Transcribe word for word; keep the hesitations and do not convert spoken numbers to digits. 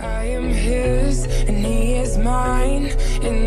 I am his and he is mine in